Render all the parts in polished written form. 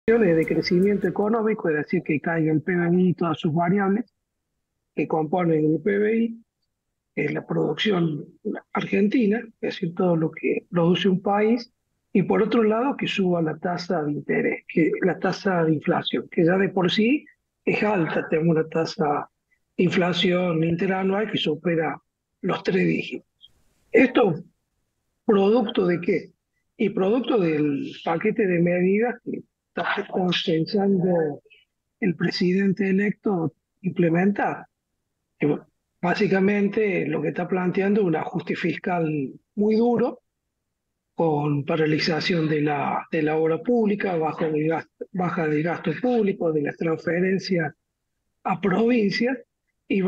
De crecimiento económico, es decir, que caiga el PBI y todas sus variables que componen el PBI, es la producción argentina, es decir, todo lo que produce un país, y por otro lado que suba la tasa de interés, que la tasa de inflación, que ya de por sí es alta, tenemos una tasa de inflación interanual que supera los 3 dígitos. Esto ¿producto de qué? Y producto del paquete de medidas que está pensando el presidente electo implementar. Que, bueno, básicamente lo que está planteando es un ajuste fiscal muy duro, con paralización de la obra pública, baja del gasto público, de las transferencias a provincias y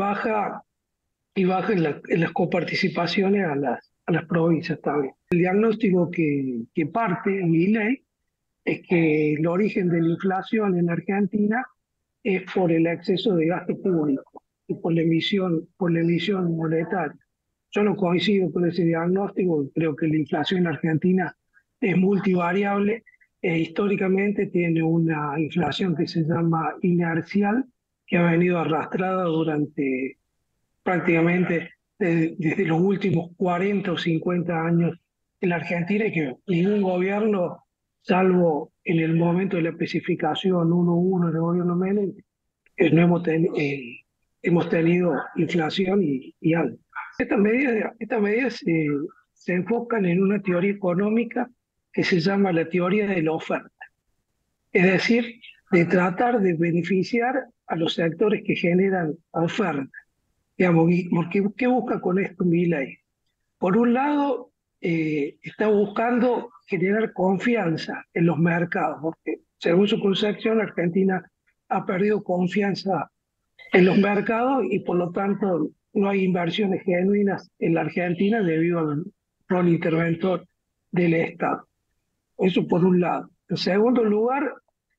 baja en las coparticipaciones a las provincias también. El diagnóstico que parte en mi ley es que el origen de la inflación en Argentina es por el exceso de gasto público y por la emisión monetaria. Yo no coincido con ese diagnóstico, creo que la inflación en Argentina es multivariable e históricamente tiene una inflación que se llama inercial, que ha venido arrastrada durante prácticamente desde los últimos 40 o 50 años en la Argentina, y que ningún gobierno, salvo en el momento de la especificación 1.1 del gobierno Menem, no hemos tenido inflación y algo. Estas medidas se enfocan en una teoría económica que se llama la teoría de la oferta, es decir, de tratar de beneficiar a los sectores que generan oferta. Digamos, porque, ¿qué busca con esto Milei? Por un lado, está buscando generar confianza en los mercados, porque según su concepción, Argentina ha perdido confianza en los mercados y por lo tanto no hay inversiones genuinas en la Argentina debido al rol interventor del Estado. Eso por un lado. En segundo lugar,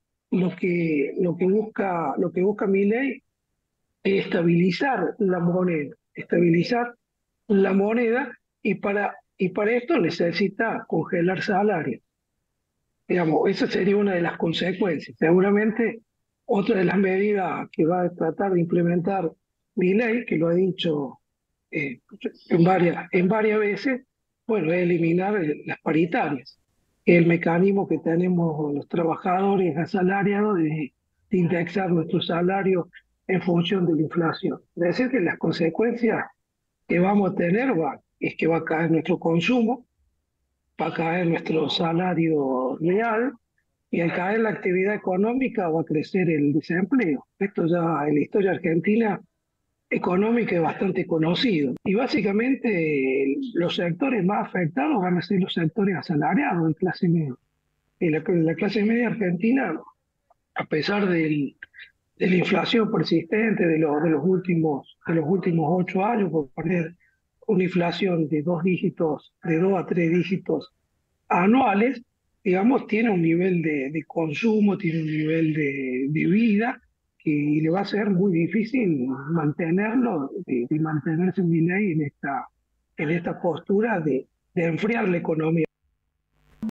lo que busca Milei estabilizar la moneda y para esto necesita congelar salarios. Digamos, esa sería una de las consecuencias. Seguramente otra de las medidas que va a tratar de implementar Milei, que lo ha dicho en varias veces, bueno, es eliminar las paritarias, que es el mecanismo que tenemos los trabajadores asalariados de indexar nuestro salario en función de la inflación. Es decir, que las consecuencias que vamos a tener es que va a caer nuestro consumo, va a caer nuestro salario real, y al caer la actividad económica va a crecer el desempleo. Esto ya en la historia argentina económica es bastante conocido. Y básicamente los sectores más afectados van a ser los sectores asalariados de clase media. Y la clase media argentina, a pesar de la inflación persistente de los últimos 8 años, por poner una inflación de 2 dígitos, de 2 a 3 dígitos anuales, digamos, tiene un nivel de consumo, tiene un nivel de vida que le va a ser muy difícil mantenerlo, de mantenerse en ley en esta postura de enfriar la economía.